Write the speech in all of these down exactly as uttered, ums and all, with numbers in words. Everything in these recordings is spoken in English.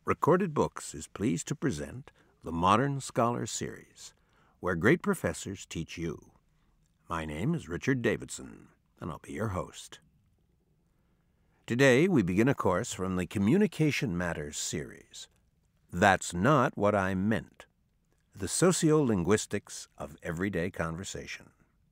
Recorded Books is pleased to present the Modern Scholar Series, where great professors teach you. My name is Richard Davidson, and I'll be your host. Today, we begin a course from the Communication Matters series. That's Not What I Meant, the Sociolinguistics of Everyday Conversation.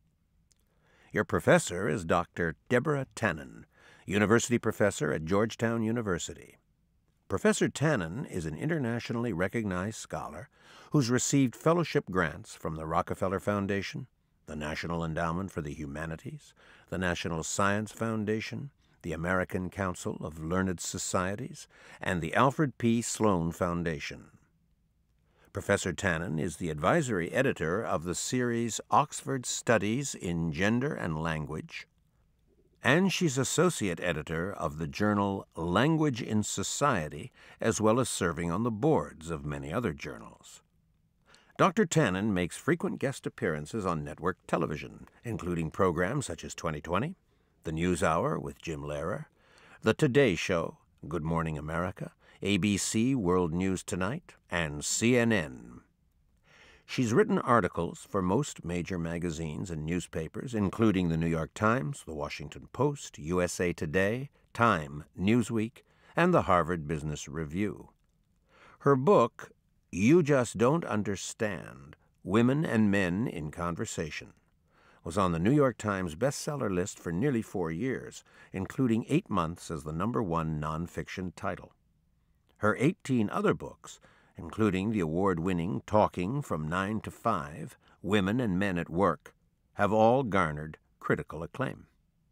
Your professor is Doctor Deborah Tannen, University Professor at Georgetown University. Professor Tannen is an internationally recognized scholar who's received fellowship grants from the Rockefeller Foundation, the National Endowment for the Humanities, the National Science Foundation, the American Council of Learned Societies, and the Alfred P. Sloan Foundation. Professor Tannen is the advisory editor of the series Oxford Studies in Gender and Language, and she's associate editor of the journal Language in Society, as well as serving on the boards of many other journals. Doctor Tannen makes frequent guest appearances on network television, including programs such as twenty twenty, The News Hour with Jim Lehrer, The Today Show, Good Morning America, A B C World News Tonight, and C N N. She's written articles for most major magazines and newspapers, including the New York Times, the Washington Post, U S A Today, Time, Newsweek, and the Harvard Business Review. Her book, You Just Don't Understand, Women and Men in Conversation, was on the New York Times bestseller list for nearly four years, including eight months as the number one nonfiction title. Her eighteen other books, including the award-winning Talking from nine to five, Women and Men at Work, have all garnered critical acclaim.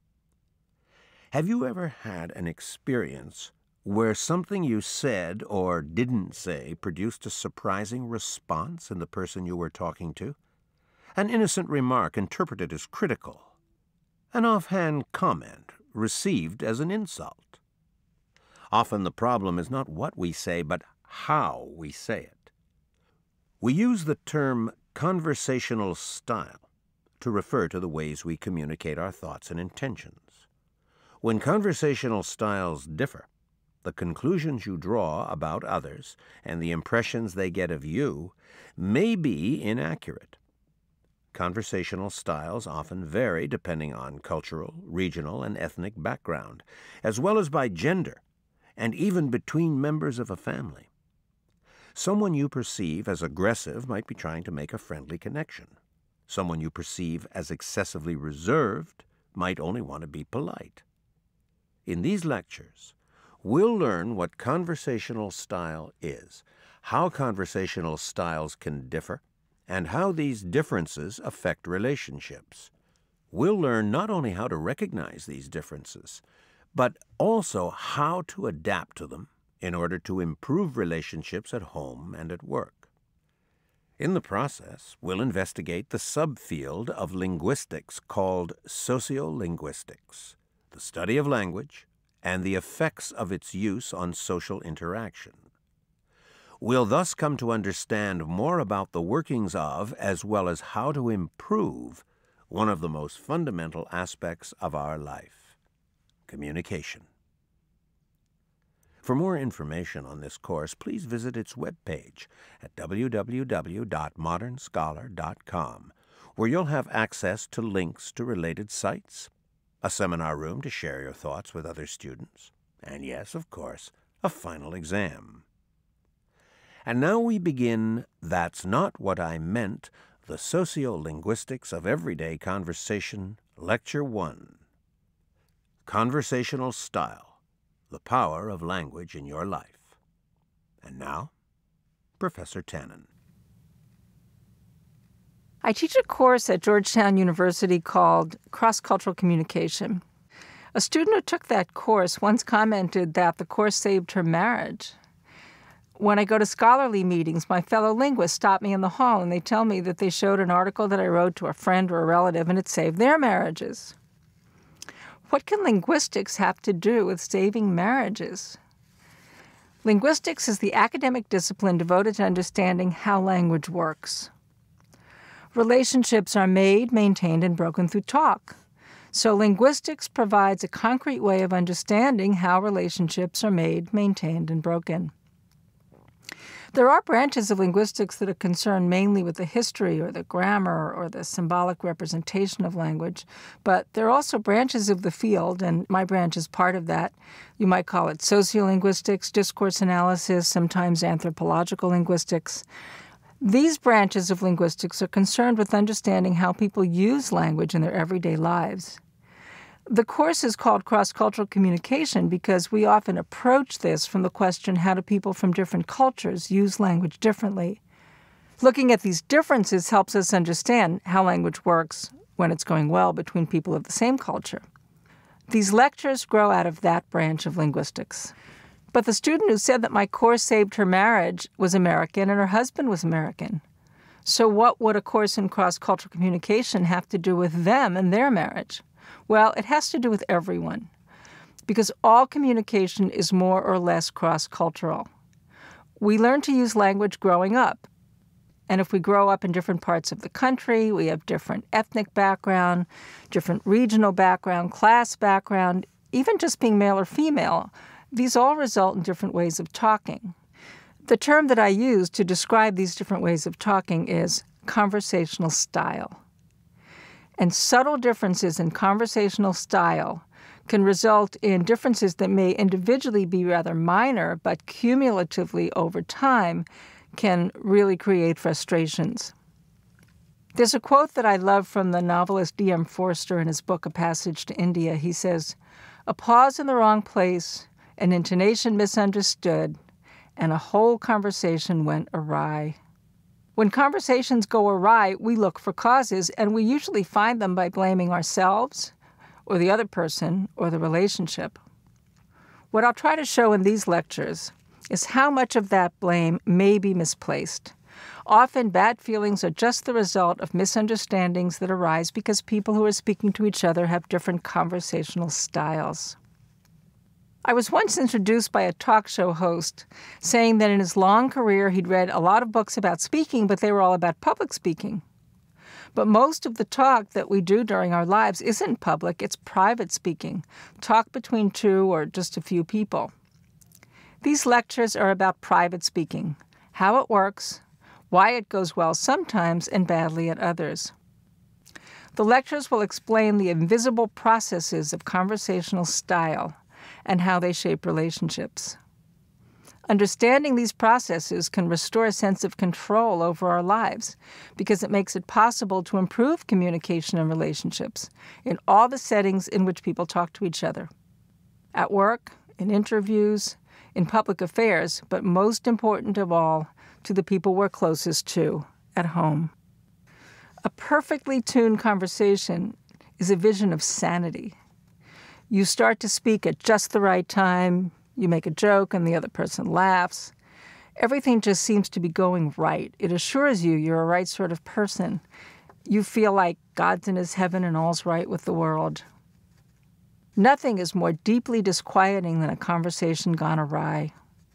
Have you ever had an experience where something you said or didn't say produced a surprising response in the person you were talking to? An innocent remark interpreted as critical, an offhand comment received as an insult. Often the problem is not what we say, but how we say it. We use the term conversational style to refer to the ways we communicate our thoughts and intentions. When conversational styles differ, the conclusions you draw about others and the impressions they get of you may be inaccurate. Conversational styles often vary depending on cultural, regional, and ethnic background, as well as by gender, and even between members of a family. Someone you perceive as aggressive might be trying to make a friendly connection. Someone you perceive as excessively reserved might only want to be polite. In these lectures, we'll learn what conversational style is, how conversational styles can differ, and how these differences affect relationships. We'll learn not only how to recognize these differences, but also how to adapt to them in order to improve relationships at home and at work. In the process, we'll investigate the subfield of linguistics called sociolinguistics, the study of language and the effects of its use on social interaction. We'll thus come to understand more about the workings of, as well as how to improve, one of the most fundamental aspects of our life: communication. For more information on this course, please visit its webpage at w w w dot modern scholar dot com, where you'll have access to links to related sites, a seminar room to share your thoughts with other students, and yes, of course, a final exam. And now we begin That's Not What I Meant, the Sociolinguistics of Everyday Conversation, Lecture one. Conversational Style, the Power of Language in Your Life. And now, Professor Tannen. I teach a course at Georgetown University called Cross-Cultural Communication. A student who took that course once commented that the course saved her marriage. When I go to scholarly meetings, my fellow linguists stop me in the hall and they tell me that they showed an article that I wrote to a friend or a relative and it saved their marriages. What can linguistics have to do with saving marriages? Linguistics is the academic discipline devoted to understanding how language works. Relationships are made, maintained, and broken through talk. So linguistics provides a concrete way of understanding how relationships are made, maintained, and broken. There are branches of linguistics that are concerned mainly with the history or the grammar or the symbolic representation of language, but there are also branches of the field, and my branch is part of that. You might call it sociolinguistics, discourse analysis, sometimes anthropological linguistics. These branches of linguistics are concerned with understanding how people use language in their everyday lives. The course is called cross-cultural communication because we often approach this from the question, how do people from different cultures use language differently? Looking at these differences helps us understand how language works when it's going well between people of the same culture. These lectures grow out of that branch of linguistics. But the student who said that my course saved her marriage was American and her husband was American. So what would a course in cross-cultural communication have to do with them and their marriage? Well, it has to do with everyone, because all communication is more or less cross-cultural. We learn to use language growing up, and if we grow up in different parts of the country, we have different ethnic background, different regional background, class background, even just being male or female, these all result in different ways of talking. The term that I use to describe these different ways of talking is conversational style. And subtle differences in conversational style can result in differences that may individually be rather minor, but cumulatively over time can really create frustrations. There's a quote that I love from the novelist D M Forster in his book A Passage to India. He says, "A pause in the wrong place, an intonation misunderstood, and a whole conversation went awry." When conversations go awry, we look for causes, and we usually find them by blaming ourselves or the other person or the relationship. What I'll try to show in these lectures is how much of that blame may be misplaced. Often bad feelings are just the result of misunderstandings that arise because people who are speaking to each other have different conversational styles. I was once introduced by a talk show host saying that in his long career he'd read a lot of books about speaking, but they were all about public speaking. But most of the talk that we do during our lives isn't public, it's private speaking, talk between two or just a few people. These lectures are about private speaking, how it works, why it goes well sometimes and badly at others. The lectures will explain the invisible processes of conversational style and how they shape relationships. Understanding these processes can restore a sense of control over our lives because it makes it possible to improve communication and relationships in all the settings in which people talk to each other. At work, in interviews, in public affairs, but most important of all, to the people we're closest to, at home. A perfectly tuned conversation is a vision of sanity. You start to speak at just the right time, you make a joke and the other person laughs. Everything just seems to be going right. It assures you you're a right sort of person. You feel like God's in his heaven and all's right with the world. Nothing is more deeply disquieting than a conversation gone awry.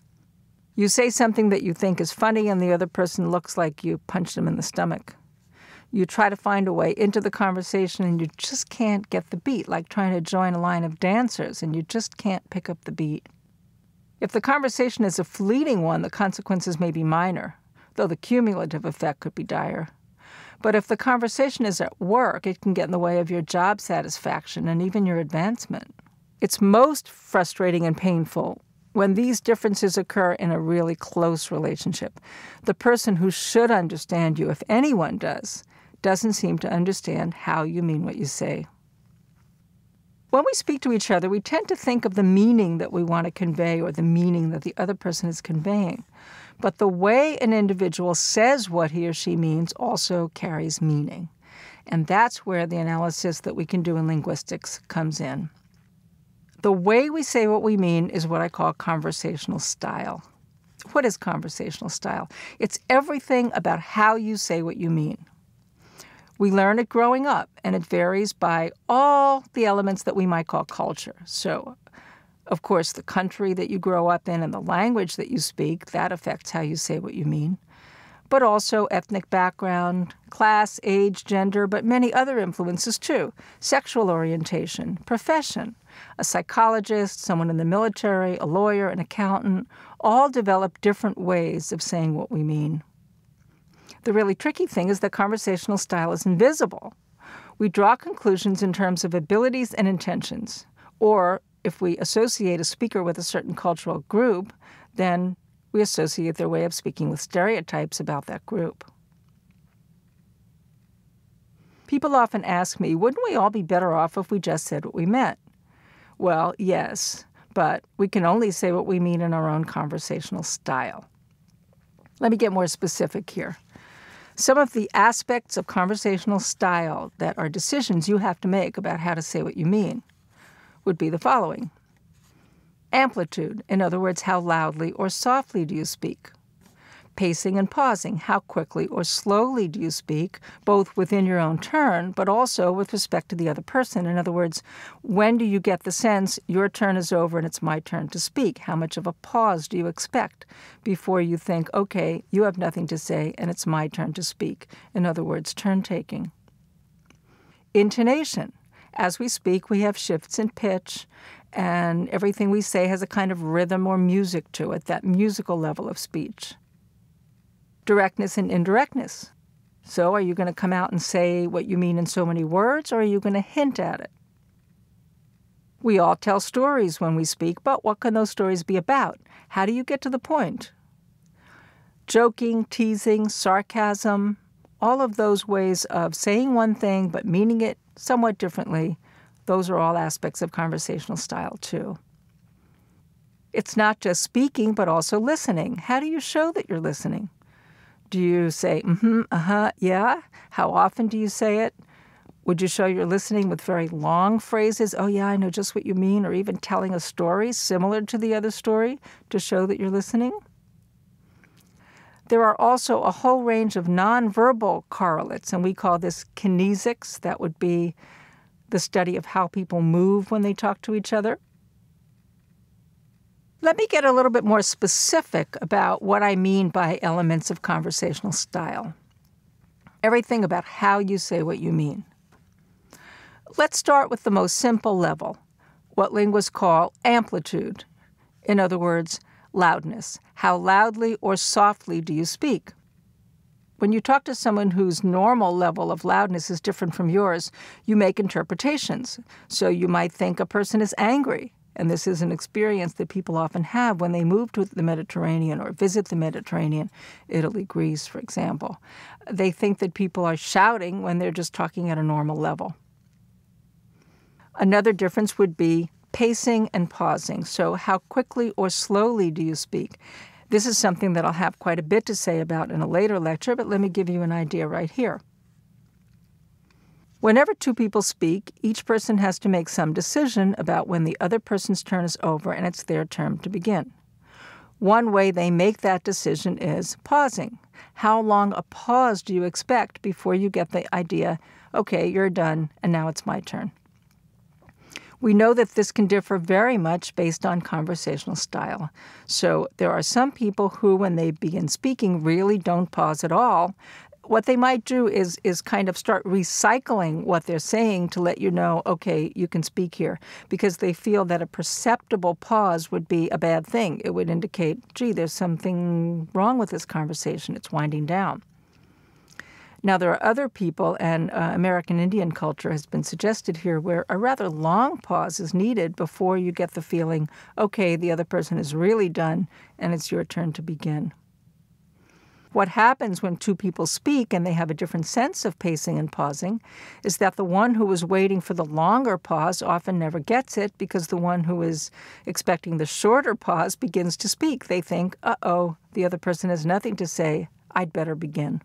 You say something that you think is funny and the other person looks like you punched them in the stomach. You try to find a way into the conversation and you just can't get the beat, like trying to join a line of dancers and you just can't pick up the beat. If the conversation is a fleeting one, the consequences may be minor, though the cumulative effect could be dire. But if the conversation is at work, it can get in the way of your job satisfaction and even your advancement. It's most frustrating and painful when these differences occur in a really close relationship. The person who should understand you, if anyone does, doesn't seem to understand how you mean what you say. When we speak to each other, we tend to think of the meaning that we want to convey or the meaning that the other person is conveying. But the way an individual says what he or she means also carries meaning. And that's where the analysis that we can do in linguistics comes in. The way we say what we mean is what I call conversational style. What is conversational style? It's everything about how you say what you mean. We learn it growing up, and it varies by all the elements that we might call culture. So, of course, the country that you grow up in and the language that you speak, that affects how you say what you mean. But also ethnic background, class, age, gender, but many other influences too. Sexual orientation, profession, A psychologist, someone in the military, a lawyer, an accountant, all develop different ways of saying what we mean. The really tricky thing is that conversational style is invisible. We draw conclusions in terms of abilities and intentions, or if we associate a speaker with a certain cultural group, then we associate their way of speaking with stereotypes about that group. People often ask me, wouldn't we all be better off if we just said what we meant? Well, yes, but we can only say what we mean in our own conversational style. Let me get more specific here. Some of the aspects of conversational style that are decisions you have to make about how to say what you mean would be the following. Amplitude, in other words, how loudly or softly do you speak? Pacing and pausing, how quickly or slowly do you speak, both within your own turn, but also with respect to the other person? In other words, when do you get the sense your turn is over and it's my turn to speak? How much of a pause do you expect before you think, okay, you have nothing to say and it's my turn to speak? In other words, turn-taking. Intonation. As we speak, we have shifts in pitch, and everything we say has a kind of rhythm or music to it, that musical level of speech. Directness and indirectness. So are you going to come out and say what you mean in so many words, or are you going to hint at it? We all tell stories when we speak, but what can those stories be about? How do you get to the point? Joking, teasing, sarcasm, all of those ways of saying one thing but meaning it somewhat differently, those are all aspects of conversational style too. It's not just speaking, but also listening. How do you show that you're listening? Do you say, mm-hmm, uh-huh, yeah? How often do you say it? Would you show you're listening with very long phrases? Oh, yeah, I know just what you mean, or even telling a story similar to the other story to show that you're listening? There are also a whole range of nonverbal correlates, and we call this kinesics. That would be the study of how people move when they talk to each other. Let me get a little bit more specific about what I mean by elements of conversational style. Everything about how you say what you mean. Let's start with the most simple level, what linguists call amplitude. In other words, loudness. How loudly or softly do you speak? When you talk to someone whose normal level of loudness is different from yours, you make interpretations. So you might think a person is angry, and this is an experience that people often have when they move to the Mediterranean or visit the Mediterranean, Italy, Greece, for example. They think that people are shouting when they're just talking at a normal level. Another difference would be pacing and pausing. So how quickly or slowly do you speak? This is something that I'll have quite a bit to say about in a later lecture, but let me give you an idea right here. Whenever two people speak, each person has to make some decision about when the other person's turn is over and it's their turn to begin. One way they make that decision is pausing. How long a pause do you expect before you get the idea, okay, you're done, and now it's my turn? We know that this can differ very much based on conversational style. So there are some people who, when they begin speaking, really don't pause at all. What they might do is, is kind of start recycling what they're saying to let you know, okay, you can speak here, because they feel that a perceptible pause would be a bad thing. It would indicate, gee, there's something wrong with this conversation. It's winding down. Now, there are other people, and uh, American Indian culture has been suggested here, where a rather long pause is needed before you get the feeling, okay, the other person is really done, and it's your turn to begin. What happens when two people speak and they have a different sense of pacing and pausing is that the one who is waiting for the longer pause often never gets it, because the one who is expecting the shorter pause begins to speak. They think, uh-oh, the other person has nothing to say, I'd better begin.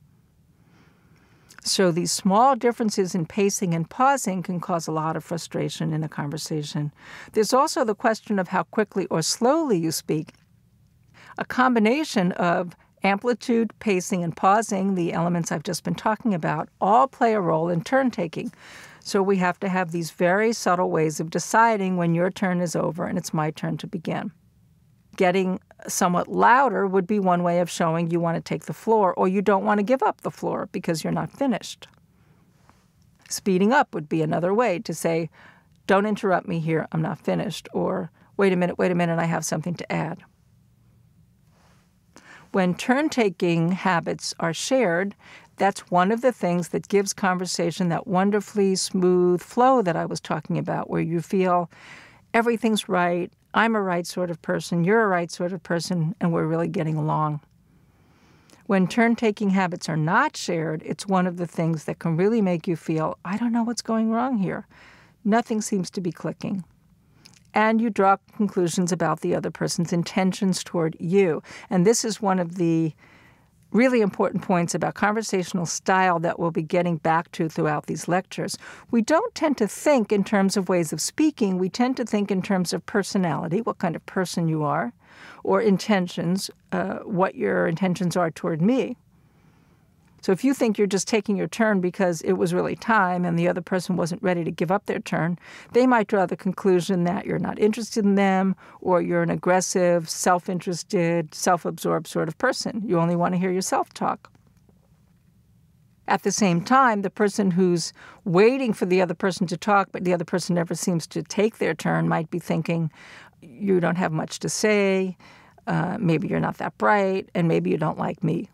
So these small differences in pacing and pausing can cause a lot of frustration in a conversation. There's also the question of how quickly or slowly you speak. A combination of amplitude, pacing, and pausing, the elements I've just been talking about, all play a role in turn-taking. So we have to have these very subtle ways of deciding when your turn is over and it's my turn to begin. Getting somewhat louder would be one way of showing you want to take the floor, or you don't want to give up the floor because you're not finished. Speeding up would be another way to say, don't interrupt me here, I'm not finished, or wait a minute, wait a minute, I have something to add. When turn-taking habits are shared, that's one of the things that gives conversation that wonderfully smooth flow that I was talking about, where you feel everything's right, I'm a right sort of person, you're a right sort of person, and we're really getting along. When turn-taking habits are not shared, it's one of the things that can really make you feel, I don't know what's going wrong here. Nothing seems to be clicking. And you draw conclusions about the other person's intentions toward you. And this is one of the really important points about conversational style that we'll be getting back to throughout these lectures. We don't tend to think in terms of ways of speaking. We tend to think in terms of personality, what kind of person you are, or intentions, uh, what your intentions are toward me. So if you think you're just taking your turn because it was really time and the other person wasn't ready to give up their turn, they might draw the conclusion that you're not interested in them, or you're an aggressive, self-interested, self-absorbed sort of person. You only want to hear yourself talk. At the same time, the person who's waiting for the other person to talk, but the other person never seems to take their turn, might be thinking, you don't have much to say, uh, maybe you're not that bright, and maybe you don't like me.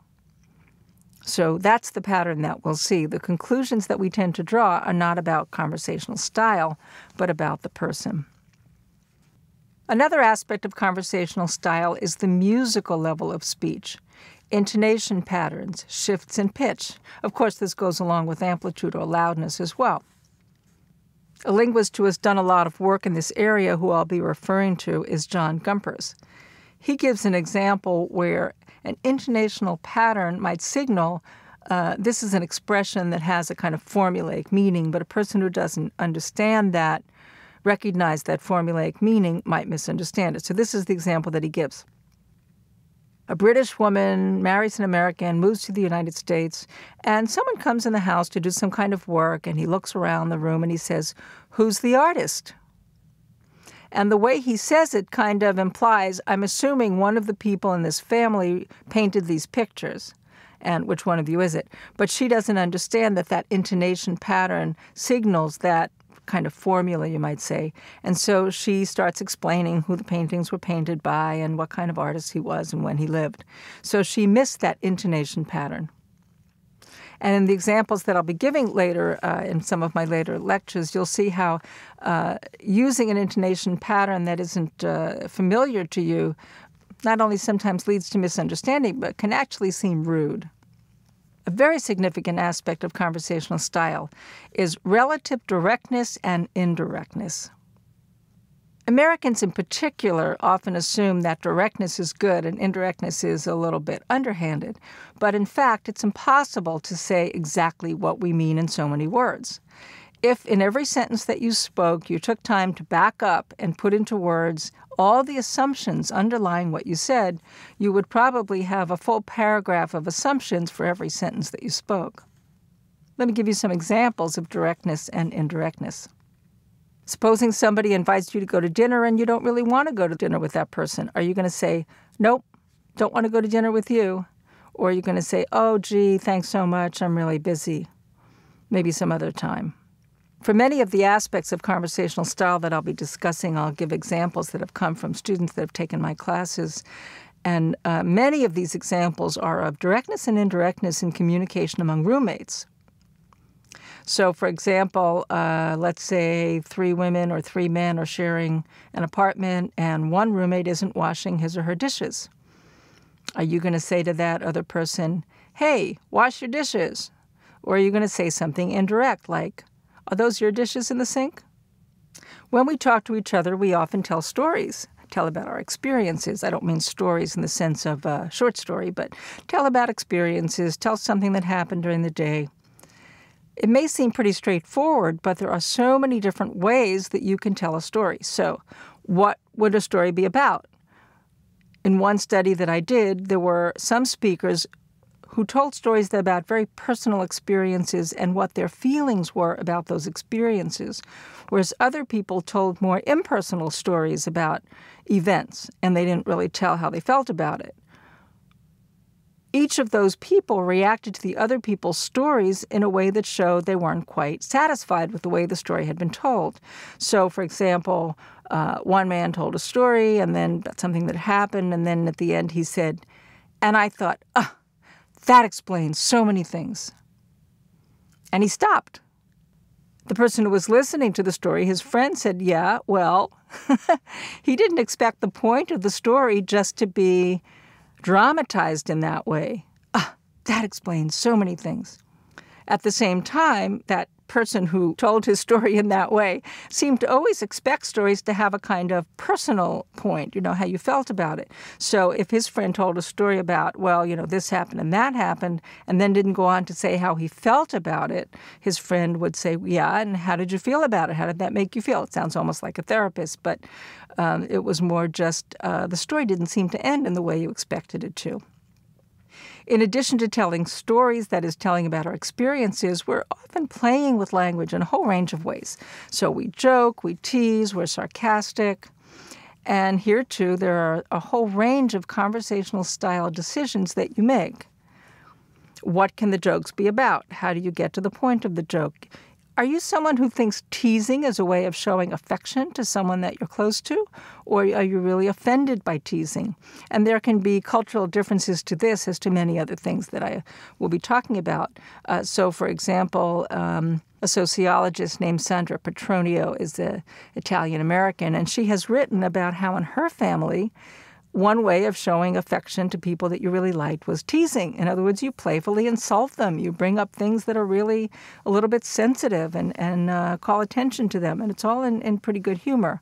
So that's the pattern that we'll see. The conclusions that we tend to draw are not about conversational style, but about the person. Another aspect of conversational style is the musical level of speech. Intonation patterns, shifts in pitch. Of course, this goes along with amplitude or loudness as well. A linguist who has done a lot of work in this area, who I'll be referring to, is John Gumpers. He gives an example where an intonational pattern might signal uh, this is an expression that has a kind of formulaic meaning, but a person who doesn't understand that, recognize that formulaic meaning, might misunderstand it. So this is the example that he gives. A British woman marries an American, moves to the United States, and someone comes in the house to do some kind of work, and he looks around the room and he says, "Who's the artist?" And the way he says it kind of implies, I'm assuming one of the people in this family painted these pictures, and which one of you is it? But she doesn't understand that that intonation pattern signals that kind of formula, you might say. And so she starts explaining who the paintings were painted by and what kind of artist he was and when he lived. So she missed that intonation pattern. And in the examples that I'll be giving later, uh, in some of my later lectures, you'll see how uh, using an intonation pattern that isn't uh, familiar to you not only sometimes leads to misunderstanding, but can actually seem rude. A very significant aspect of conversational style is relative directness and indirectness. Americans in particular often assume that directness is good and indirectness is a little bit underhanded, but in fact it's impossible to say exactly what we mean in so many words. If in every sentence that you spoke you took time to back up and put into words all the assumptions underlying what you said, you would probably have a full paragraph of assumptions for every sentence that you spoke. Let me give you some examples of directness and indirectness. Supposing somebody invites you to go to dinner and you don't really want to go to dinner with that person. Are you going to say, nope, don't want to go to dinner with you? Or are you going to say, oh, gee, thanks so much, I'm really busy. Maybe some other time. For many of the aspects of conversational style that I'll be discussing, I'll give examples that have come from students that have taken my classes. And uh, many of these examples are of directness and indirectness in communication among roommates. So, for example, uh, let's say three women or three men are sharing an apartment and one roommate isn't washing his or her dishes. Are you going to say to that other person, hey, wash your dishes? Or are you going to say something indirect like, are those your dishes in the sink? When we talk to each other, we often tell stories, tell about our experiences. I don't mean stories in the sense of a short story, but tell about experiences, tell something that happened during the day. It may seem pretty straightforward, but there are so many different ways that you can tell a story. So what would a story be about? In one study that I did, there were some speakers who told stories about very personal experiences and what their feelings were about those experiences, whereas other people told more impersonal stories about events, and they didn't really tell how they felt about it. each of those people reacted to the other people's stories in a way that showed they weren't quite satisfied with the way the story had been told. So, for example, uh, one man told a story and then about something that happened, and then at the end he said, and I thought, ah, that explains so many things. And he stopped. The person who was listening to the story, his friend, said, yeah, well, he didn't expect the point of the story just to be dramatized in that way. Ah, that explains so many things. At the same time, that person who told his story in that way seemed to always expect stories to have a kind of personal point, you know, how you felt about it. So if his friend told a story about, well, you know, this happened and that happened, and then didn't go on to say how he felt about it, his friend would say, yeah, and how did you feel about it? How did that make you feel? It sounds almost like a therapist, but um, it was more just uh, the story didn't seem to end in the way you expected it to. In addition to telling stories, that is, telling about our experiences, we're often playing with language in a whole range of ways. So we joke, we tease, we're sarcastic. And here, too, there are a whole range of conversational style decisions that you make. What can the jokes be about? How do you get to the point of the joke? Are you someone who thinks teasing is a way of showing affection to someone that you're close to? Or are you really offended by teasing? And there can be cultural differences to this as to many other things that I will be talking about. Uh, so, for example, um, a sociologist named Sandra Petronio is an Italian-American, and she has written about how in her family, one way of showing affection to people that you really liked was teasing. In other words, you playfully insult them. You bring up things that are really a little bit sensitive and, and uh, call attention to them. And it's all in, in pretty good humor.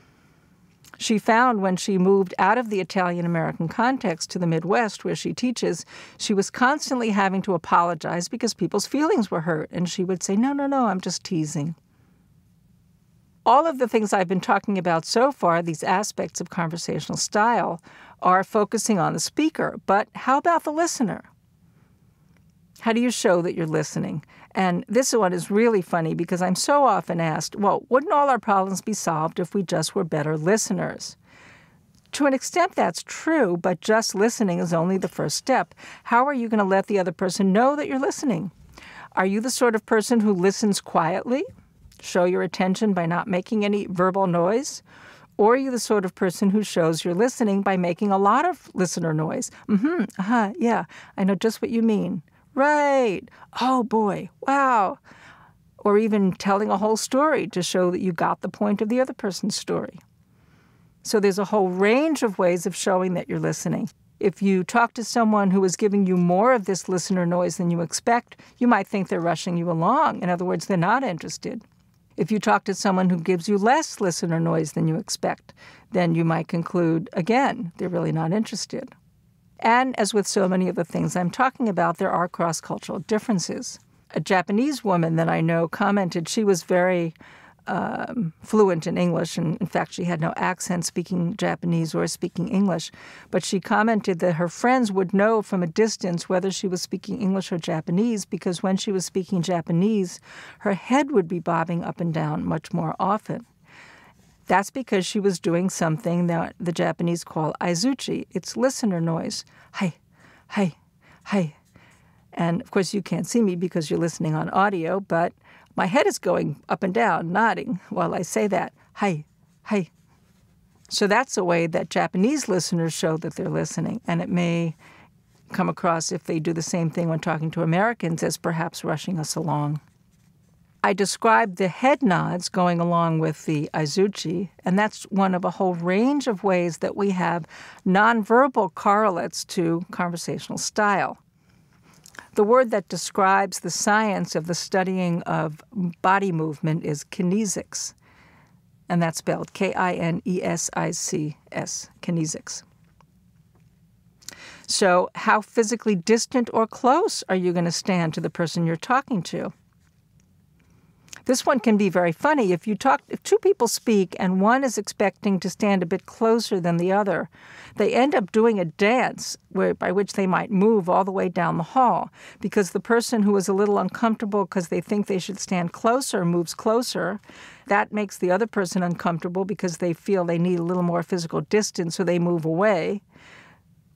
She found when she moved out of the Italian-American context to the Midwest where she teaches, she was constantly having to apologize because people's feelings were hurt. And she would say, no, no, no, I'm just teasing. All of the things I've been talking about so far, these aspects of conversational style, are focusing on the speaker. But how about the listener? How do you show that you're listening? And this one is really funny because I'm so often asked, well, wouldn't all our problems be solved if we just were better listeners? To an extent, that's true, but just listening is only the first step. How are you going to let the other person know that you're listening? Are you the sort of person who listens quietly? Show your attention by not making any verbal noise? Or are you the sort of person who shows you're listening by making a lot of listener noise? Mm-hmm, uh-huh, yeah, I know just what you mean. Right, oh boy, wow. Or even telling a whole story to show that you got the point of the other person's story. So there's a whole range of ways of showing that you're listening. If you talk to someone who is giving you more of this listener noise than you expect, you might think they're rushing you along. In other words, they're not interested. If you talk to someone who gives you less listener noise than you expect, then you might conclude, again, they're really not interested. And as with so many of the things I'm talking about, there are cross-cultural differences. A Japanese woman that I know commented she was very um, fluent in English, and in fact, she had no accent speaking Japanese or speaking English. But she commented that her friends would know from a distance whether she was speaking English or Japanese because when she was speaking Japanese, her head would be bobbing up and down much more often. That's because she was doing something that the Japanese call aizuchi. It's listener noise. Hi, hi, hi. And of course, you can't see me because you're listening on audio, but my head is going up and down, nodding while I say that. Hi, hi. So that's a way that Japanese listeners show that they're listening, and it may come across if they do the same thing when talking to Americans as perhaps rushing us along. I described the head nods going along with the aizuchi, and that's one of a whole range of ways that we have nonverbal correlates to conversational style. The word that describes the science of the studying of body movement is kinesics, and that's spelled K I N E S I C S, kinesics. So how physically distant or close are you going to stand to the person you're talking to? This one can be very funny. If you talk, if two people speak and one is expecting to stand a bit closer than the other, they end up doing a dance where, by which they might move all the way down the hall because the person who is a little uncomfortable because they think they should stand closer moves closer. That makes the other person uncomfortable because they feel they need a little more physical distance, so they move away.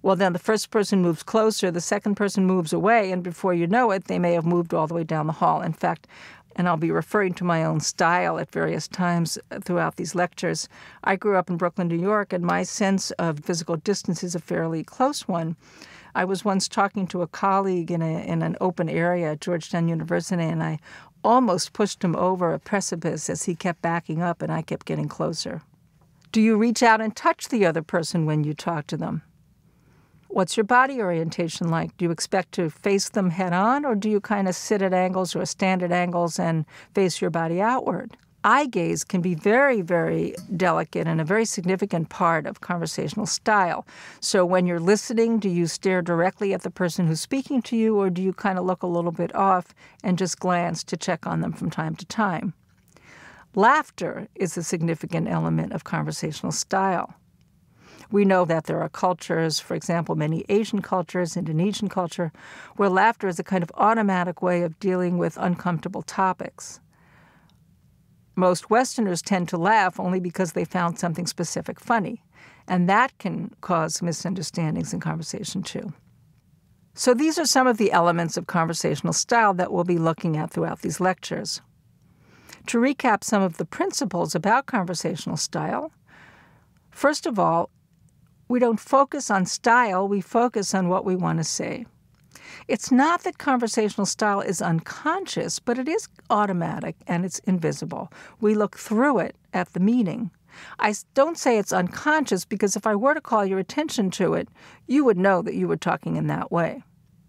Well, then the first person moves closer, the second person moves away, and before you know it, they may have moved all the way down the hall. In fact, and I'll be referring to my own style at various times throughout these lectures, I grew up in Brooklyn, New York, and my sense of physical distance is a fairly close one. I was once talking to a colleague in, a, in an open area at Georgetown University, and I almost pushed him over a precipice as he kept backing up, and I kept getting closer. Do you reach out and touch the other person when you talk to them? What's your body orientation like? Do you expect to face them head on, or do you kind of sit at angles or stand at angles and face your body outward? Eye gaze can be very, very delicate and a very significant part of conversational style. So when you're listening, do you stare directly at the person who's speaking to you, or do you kind of look a little bit off and just glance to check on them from time to time? Laughter is a significant element of conversational style. We know that there are cultures, for example, many Asian cultures, Indonesian culture, where laughter is a kind of automatic way of dealing with uncomfortable topics. Most Westerners tend to laugh only because they found something specific funny, and that can cause misunderstandings in conversation too. So these are some of the elements of conversational style that we'll be looking at throughout these lectures. To recap some of the principles about conversational style, first of all, we don't focus on style, we focus on what we want to say. It's not that conversational style is unconscious, but it is automatic and it's invisible. We look through it at the meaning. I don't say it's unconscious because if I were to call your attention to it, you would know that you were talking in that way.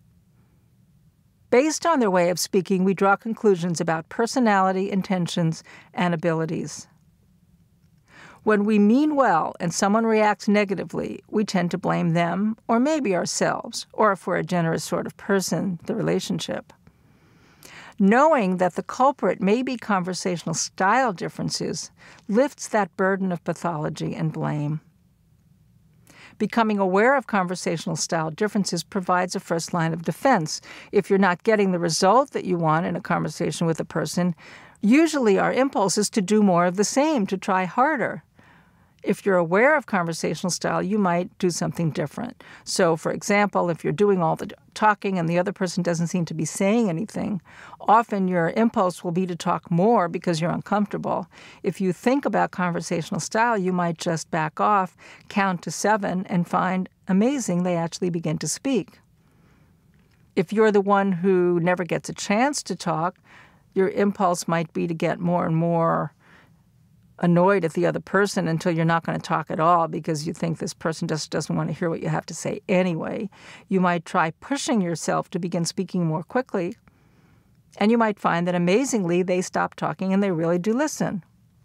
Based on their way of speaking, we draw conclusions about personality, intentions, and abilities. When we mean well and someone reacts negatively, we tend to blame them or maybe ourselves, or if we're a generous sort of person, the relationship. Knowing that the culprit may be conversational style differences lifts that burden of pathology and blame. Becoming aware of conversational style differences provides a first line of defense. If you're not getting the result that you want in a conversation with a person, usually our impulse is to do more of the same, to try harder. If you're aware of conversational style, you might do something different. So, for example, if you're doing all the talking and the other person doesn't seem to be saying anything, often your impulse will be to talk more because you're uncomfortable. If you think about conversational style, you might just back off, count to seven, and find amazing they actually begin to speak. If you're the one who never gets a chance to talk, your impulse might be to get more and more annoyed at the other person until you're not going to talk at all because you think this person just doesn't want to hear what you have to say anyway. You might try pushing yourself to begin speaking more quickly, and you might find that amazingly they stop talking and they really do listen.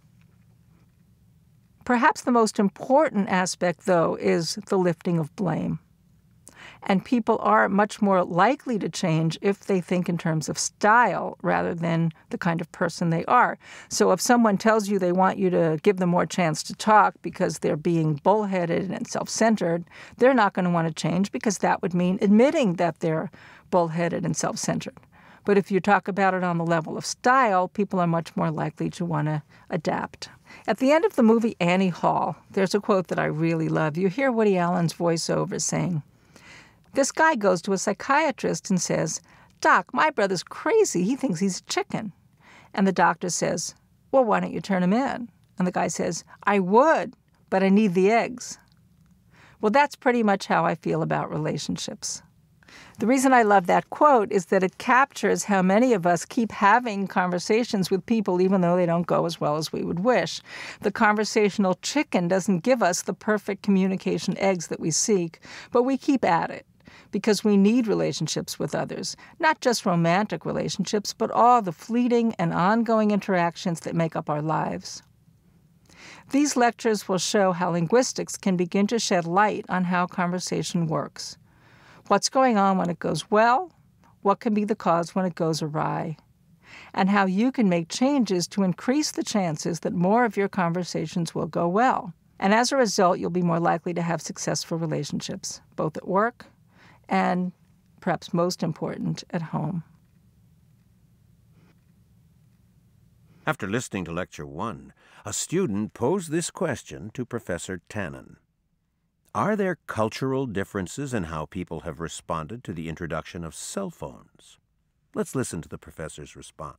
Perhaps the most important aspect, though, is the lifting of blame. And people are much more likely to change if they think in terms of style rather than the kind of person they are. So if someone tells you they want you to give them more chance to talk because they're being bullheaded and self-centered, they're not going to want to change because that would mean admitting that they're bullheaded and self-centered. But if you talk about it on the level of style, people are much more likely to want to adapt. At the end of the movie Annie Hall, there's a quote that I really love. You hear Woody Allen's voiceover saying, "This guy goes to a psychiatrist and says, 'Doc, my brother's crazy. He thinks he's a chicken.' And the doctor says, 'Well, why don't you turn him in?' And the guy says, 'I would, but I need the eggs.'" Well, that's pretty much how I feel about relationships. The reason I love that quote is that it captures how many of us keep having conversations with people even though they don't go as well as we would wish. The conversational chicken doesn't give us the perfect communication eggs that we seek, but we keep at it because we need relationships with others, not just romantic relationships, but all the fleeting and ongoing interactions that make up our lives. These lectures will show how linguistics can begin to shed light on how conversation works. What's going on when it goes well, what can be the cause when it goes awry, and how you can make changes to increase the chances that more of your conversations will go well. And as a result, you'll be more likely to have successful relationships, both at work and, perhaps most important, at home. After listening to Lecture one, a student posed this question to Professor Tannen. Are there cultural differences in how people have responded to the introduction of cell phones? Let's listen to the professor's response.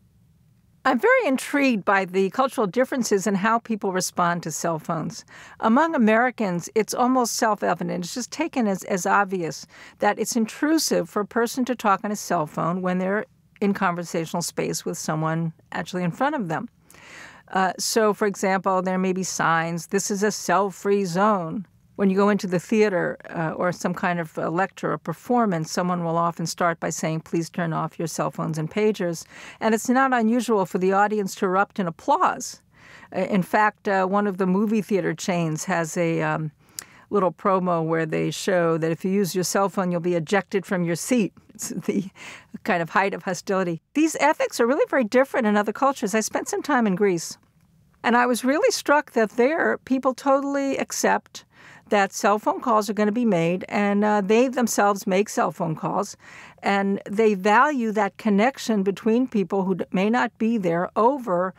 I'm very intrigued by the cultural differences in how people respond to cell phones. Among Americans, it's almost self-evident. It's just taken as, as obvious that it's intrusive for a person to talk on a cell phone when they're in conversational space with someone actually in front of them. Uh, so, for example, there may be signs, this is a cell-free zone. When you go into the theater uh, or some kind of uh, lecture or performance, someone will often start by saying, please turn off your cell phones and pagers. And it's not unusual for the audience to erupt in applause. Uh, in fact, uh, one of the movie theater chains has a um, little promo where they show that if you use your cell phone, you'll be ejected from your seat. It's the kind of height of hostility. These ethics are really very different in other cultures. I spent some time in Greece, and I was really struck that there people totally accept that cell phone calls are going to be made, and uh, they themselves make cell phone calls, and they value that connection between people who may not be there over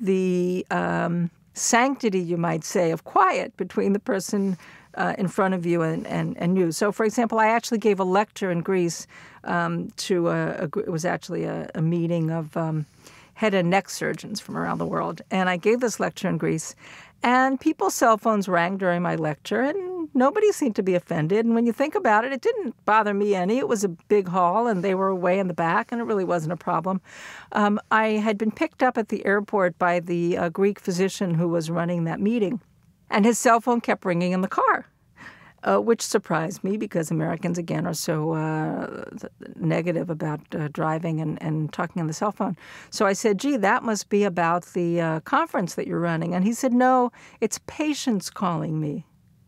the um, sanctity, you might say, of quiet between the person uh, in front of you and, and, and you. So, for example, I actually gave a lecture in Greece um, to a, a, it was actually a, a meeting of um, head and neck surgeons from around the world, and I gave this lecture in Greece. And people's cell phones rang during my lecture, and nobody seemed to be offended. And when you think about it, it didn't bother me any. It was a big hall, and they were way in the back, and it really wasn't a problem. Um, I had been picked up at the airport by the uh, Greek physician who was running that meeting, and his cell phone kept ringing in the car, uh, which surprised me because Americans, again, are so uh, negative about uh, driving and, and talking on the cell phone. So I said, gee, that must be about the uh, conference that you're running. And he said, no, it's patients calling me.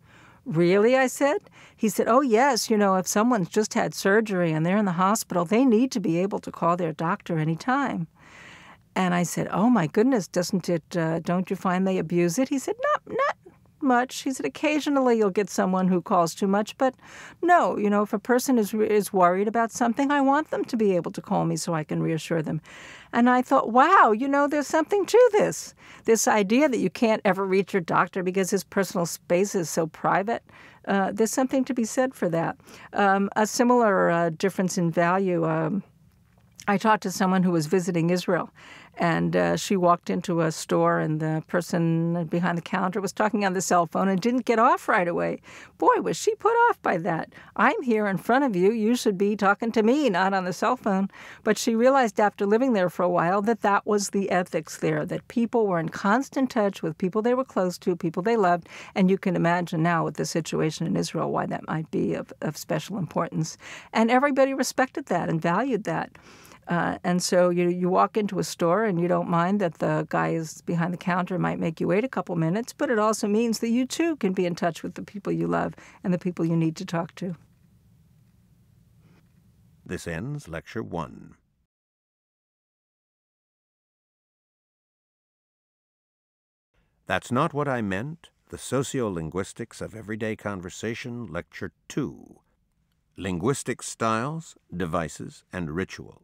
Really? I said. He said, oh, yes, you know, if someone's just had surgery and they're in the hospital, they need to be able to call their doctor anytime. And I said, oh, my goodness, doesn't it, uh, don't you find they abuse it? He said, not, not much. He said, occasionally you'll get someone who calls too much, but no, you know, if a person is is worried about something, I want them to be able to call me so I can reassure them. And I thought, wow, you know, there's something to this. This idea that you can't ever reach your doctor because his personal space is so private. Uh, there's something to be said for that. Um, a similar uh, difference in value, um, I talked to someone who was visiting Israel, and uh, she walked into a store, and the person behind the counter was talking on the cell phone and didn't get off right away. Boy, was she put off by that. I'm here in front of you. You should be talking to me, not on the cell phone. But she realized after living there for a while that that was the ethics there, that people were in constant touch with people they were close to, people they loved, and you can imagine now with the situation in Israel why that might be of, of special importance. And everybody respected that and valued that. Uh, and so you you walk into a store and you don't mind that the guy is behind the counter, might make you wait a couple minutes, but it also means that you too can be in touch with the people you love and the people you need to talk to. This ends Lecture one. That's Not What I Meant, The Sociolinguistics of Everyday Conversation, Lecture two. Linguistic Styles, Devices, and Rituals.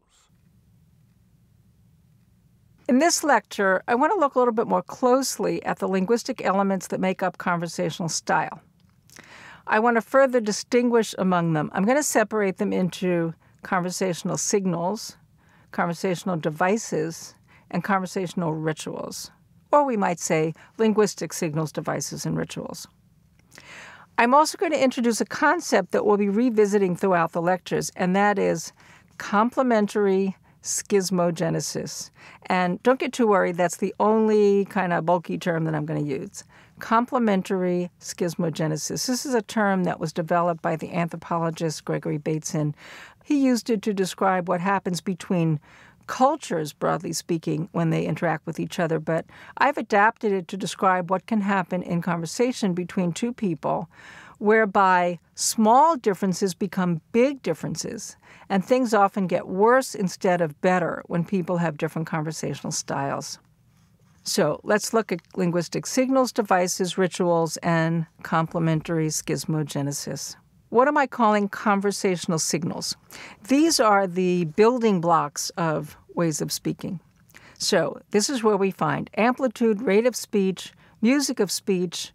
In this lecture, I want to look a little bit more closely at the linguistic elements that make up conversational style. I want to further distinguish among them. I'm going to separate them into conversational signals, conversational devices, and conversational rituals. Or we might say linguistic signals, devices, and rituals. I'm also going to introduce a concept that we'll be revisiting throughout the lectures, and that is complementary schismogenesis. And don't get too worried, that's the only kind of bulky term that I'm going to use. Complementary schismogenesis. This is a term that was developed by the anthropologist Gregory Bateson. He used it to describe what happens between cultures, broadly speaking, when they interact with each other, but I've adapted it to describe what can happen in conversation between two people, whereby small differences become big differences, and things often get worse instead of better when people have different conversational styles. So let's look at linguistic signals, devices, rituals, and complementary schismogenesis. What am I calling conversational signals? These are the building blocks of ways of speaking. So this is where we find amplitude, rate of speech, music of speech,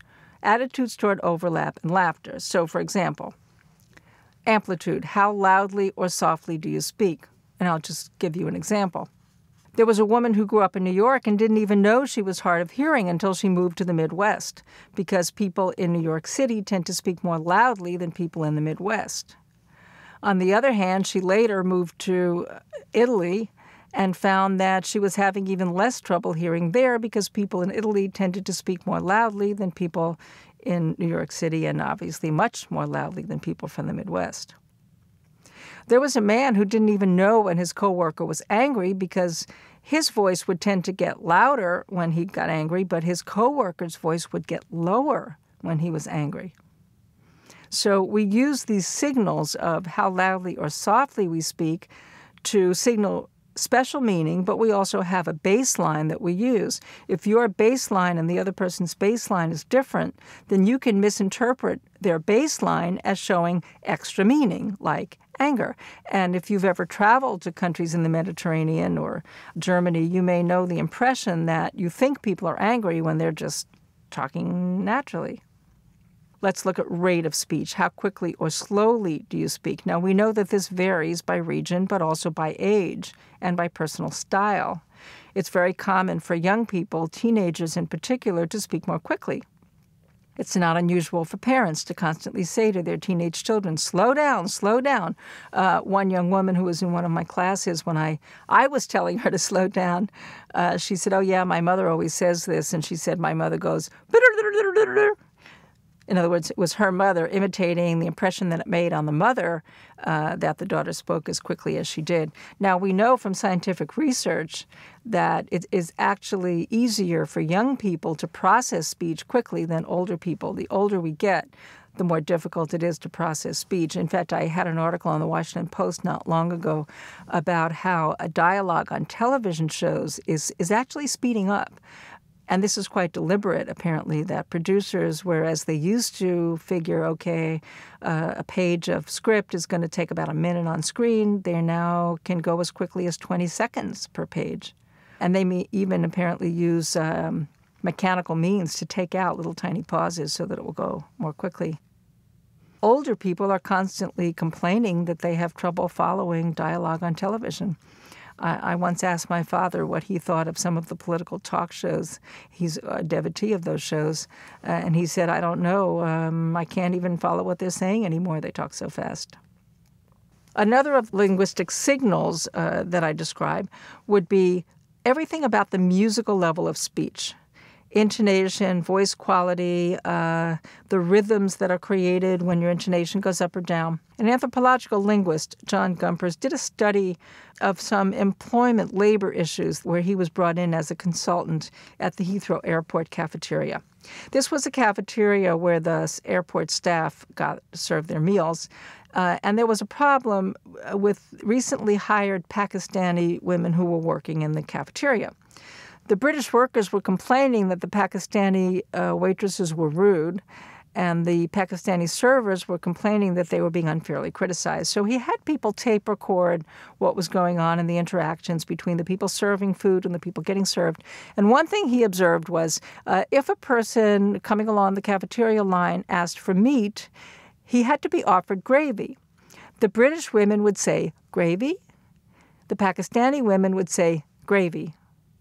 attitudes toward overlap and laughter. So, for example, amplitude, how loudly or softly do you speak? And I'll just give you an example. There was a woman who grew up in New York and didn't even know she was hard of hearing until she moved to the Midwest, because people in New York City tend to speak more loudly than people in the Midwest. On the other hand, she later moved to Italy and found that she was having even less trouble hearing there because people in Italy tended to speak more loudly than people in New York City, and obviously much more loudly than people from the Midwest. There was a man who didn't even know when his coworker was angry because his voice would tend to get louder when he got angry, but his coworker's voice would get lower when he was angry. So we use these signals of how loudly or softly we speak to signal special meaning, but we also have a baseline that we use. If your baseline and the other person's baseline is different, then you can misinterpret their baseline as showing extra meaning, like anger. And if you've ever traveled to countries in the Mediterranean or Germany, you may know the impression that you think people are angry when they're just talking naturally. Let's look at rate of speech. How quickly or slowly do you speak? Now, we know that this varies by region, but also by age and by personal style. It's very common for young people, teenagers in particular, to speak more quickly. It's not unusual for parents to constantly say to their teenage children, slow down, slow down. Uh, one young woman who was in one of my classes, when I, I was telling her to slow down, uh, she said, oh yeah, my mother always says this. And she said, my mother goes, in other words, it was her mother imitating the impression that it made on the mother uh, that the daughter spoke as quickly as she did. Now, we know from scientific research that it is actually easier for young people to process speech quickly than older people. The older we get, the more difficult it is to process speech. In fact, I had an article on the Washington Post not long ago about how a dialogue on television shows is, is actually speeding up. And this is quite deliberate, apparently, that producers, whereas they used to figure, okay, uh, a page of script is going to take about a minute on screen, they now can go as quickly as twenty seconds per page. And they may even apparently use um, mechanical means to take out little tiny pauses so that it will go more quickly. Older people are constantly complaining that they have trouble following dialogue on television. I once asked my father what he thought of some of the political talk shows. He's a devotee of those shows. Uh, and he said, I don't know. Um, I can't even follow what they're saying anymore. They talk so fast. Another of linguistic signals uh, that I describe would be everything about the musical level of speech. Intonation, voice quality, uh, the rhythms that are created when your intonation goes up or down. An anthropological linguist, John Gumpers, did a study of some employment labor issues where he was brought in as a consultant at the Heathrow Airport cafeteria. This was a cafeteria where the airport staff got served their meals, uh, and there was a problem with recently hired Pakistani women who were working in the cafeteria. The British workers were complaining that the Pakistani uh, waitresses were rude, and the Pakistani servers were complaining that they were being unfairly criticized. So he had people tape record what was going on in the interactions between the people serving food and the people getting served. And one thing he observed was uh, if a person coming along the cafeteria line asked for meat, he had to be offered gravy. The British women would say, gravy? The Pakistani women would say, gravy.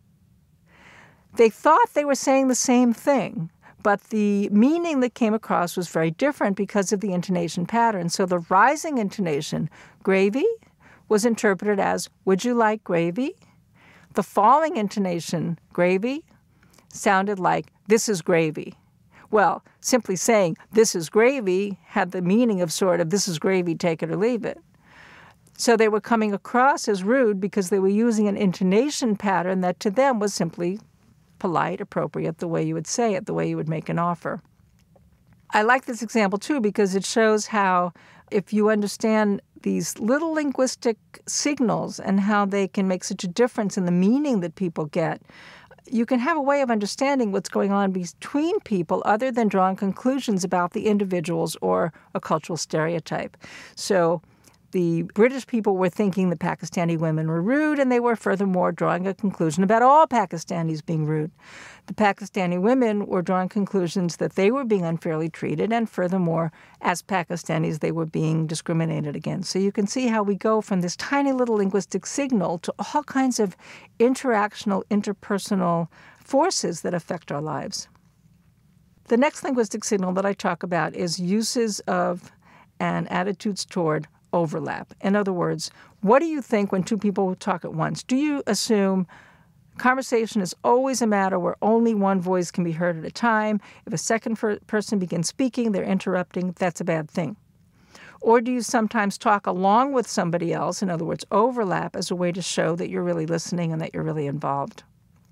They thought they were saying the same thing, but the meaning that came across was very different because of the intonation pattern. So the rising intonation, gravy, was interpreted as, would you like gravy? The falling intonation, gravy, sounded like, this is gravy. Well, simply saying, this is gravy, had the meaning of sort of, this is gravy, take it or leave it. So they were coming across as rude because they were using an intonation pattern that to them was simply polite, appropriate, the way you would say it, the way you would make an offer. I like this example, too, because it shows how if you understand these little linguistic signals and how they can make such a difference in the meaning that people get, you can have a way of understanding what's going on between people other than drawing conclusions about the individuals or a cultural stereotype. So the British people were thinking the Pakistani women were rude, and they were furthermore drawing a conclusion about all Pakistanis being rude. The Pakistani women were drawing conclusions that they were being unfairly treated, and furthermore, as Pakistanis, they were being discriminated against. So you can see how we go from this tiny little linguistic signal to all kinds of interactional, interpersonal forces that affect our lives. The next linguistic signal that I talk about is uses of and attitudes toward overlap. In other words, what do you think when two people talk at once? Do you assume conversation is always a matter where only one voice can be heard at a time? If a second person begins speaking, they're interrupting, that's a bad thing. Or do you sometimes talk along with somebody else, in other words, overlap, as a way to show that you're really listening and that you're really involved?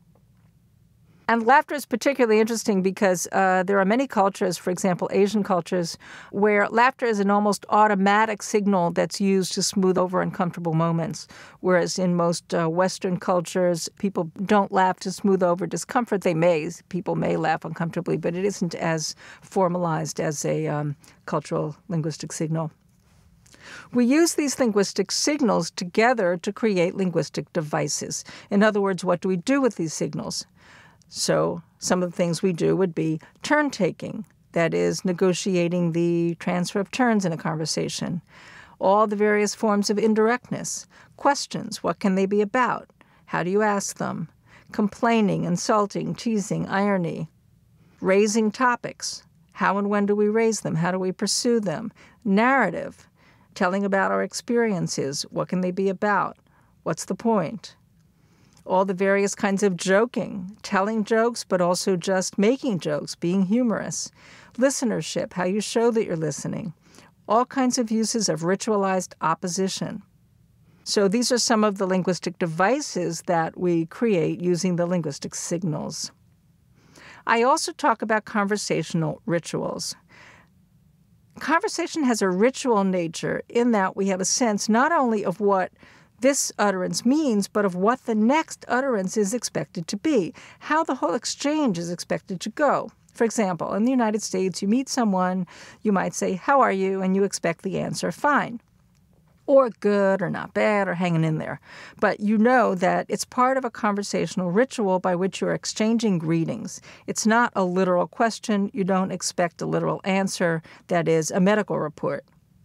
And laughter is particularly interesting because uh, there are many cultures, for example, Asian cultures, where laughter is an almost automatic signal that's used to smooth over uncomfortable moments, whereas in most uh, Western cultures, people don't laugh to smooth over discomfort. They may, people may laugh uncomfortably, but it isn't as formalized as a um, cultural linguistic signal. We use these linguistic signals together to create linguistic devices. In other words, what do we do with these signals? So some of the things we do would be turn-taking, that is, negotiating the transfer of turns in a conversation. All the various forms of indirectness. Questions, what can they be about? How do you ask them? Complaining, insulting, teasing, irony. Raising topics. How and when do we raise them? How do we pursue them? Narrative, telling about our experiences. What can they be about? What's the point? All the various kinds of joking, telling jokes, but also just making jokes, being humorous. Listenership, how you show that you're listening. All kinds of uses of ritualized opposition. So these are some of the linguistic devices that we create using the linguistic signals. I also talk about conversational rituals. Conversation has a ritual nature in that we have a sense not only of what this utterance means, but of what the next utterance is expected to be, how the whole exchange is expected to go. For example, in the United States, you meet someone, you might say, "How are you?" and you expect the answer, "Fine," or "good," or "not bad," or "hanging in there." But you know that it's part of a conversational ritual by which you're exchanging greetings. It's not a literal question. You don't expect a literal answer, that is, a medical report.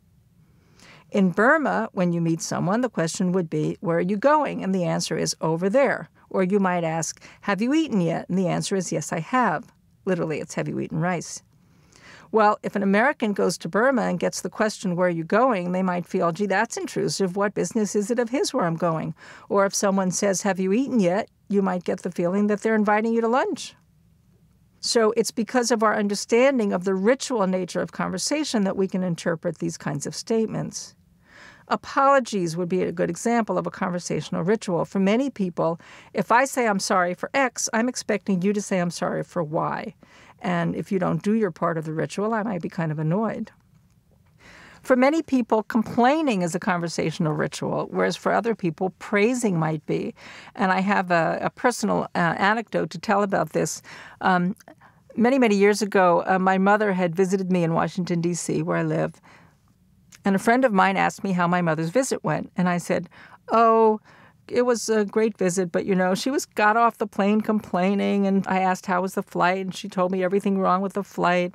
In Burma, when you meet someone, the question would be, "Where are you going?" And the answer is, "Over there." Or you might ask, "Have you eaten yet?" And the answer is, "Yes, I have." Literally, it's "Have you eaten rice?" Well, if an American goes to Burma and gets the question, "Where are you going?" they might feel, "Gee, that's intrusive. What business is it of his where I'm going?" Or if someone says, "Have you eaten yet?" you might get the feeling that they're inviting you to lunch. So it's because of our understanding of the ritual nature of conversation that we can interpret these kinds of statements. Apologies would be a good example of a conversational ritual. For many people, if I say I'm sorry for X, I'm expecting you to say I'm sorry for Y. And if you don't do your part of the ritual, I might be kind of annoyed. For many people, complaining is a conversational ritual, whereas for other people, praising might be. And I have a, a personal uh, anecdote to tell about this. Um, many, many years ago, uh, my mother had visited me in Washington, D C, where I live. And a friend of mine asked me how my mother's visit went. And I said, "Oh, it was a great visit, but, you know, she was got off the plane complaining." And I asked, "How was the flight?" And she told me everything wrong with the flight.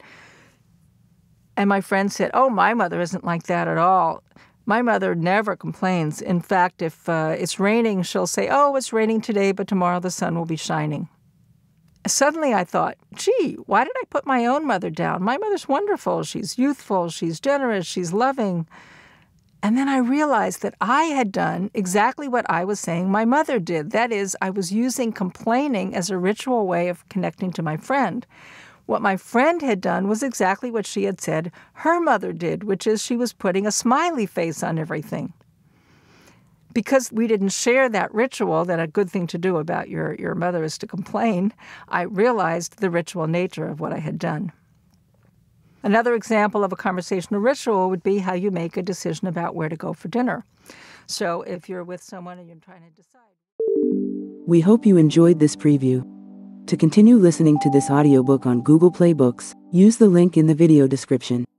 And my friend said, "Oh, my mother isn't like that at all. My mother never complains. In fact, if uh, it's raining, she'll say, 'Oh, it's raining today, but tomorrow the sun will be shining.'" Suddenly I thought, gee, why did I put my own mother down? My mother's wonderful. She's youthful. She's generous. She's loving. And then I realized that I had done exactly what I was saying my mother did. That is, I was using complaining as a ritual way of connecting to my friend. What my friend had done was exactly what she had said her mother did, which is she was putting a smiley face on everything. Because we didn't share that ritual, that a good thing to do about your, your mother is to complain, I realized the ritual nature of what I had done. Another example of a conversational ritual would be how you make a decision about where to go for dinner. So if you're with someone and you're trying to decide. We hope you enjoyed this preview. To continue listening to this audiobook on Google Play Books, use the link in the video description.